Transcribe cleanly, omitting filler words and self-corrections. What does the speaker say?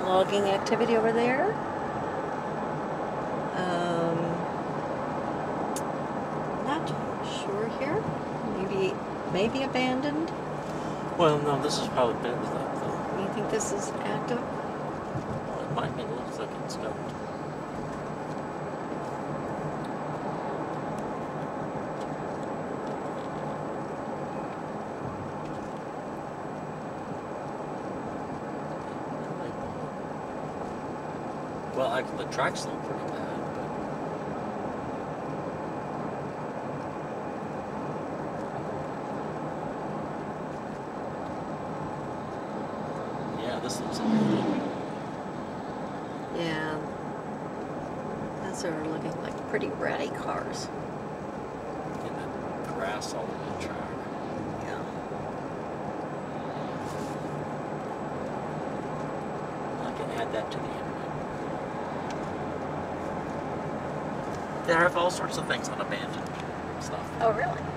logging activity over there. Not sure here. Maybe abandoned. Well, no, this is probably been though. You think this is active? Well, it might be. It looks like it's scoped. Well, actually, the tracks look pretty bad. Yeah, this looks like everything. Yeah. Those are looking like pretty ratty cars. And the grass all over the track. Yeah. I can add that to the internet. They have all sorts of things on abandoned stuff. Oh, really?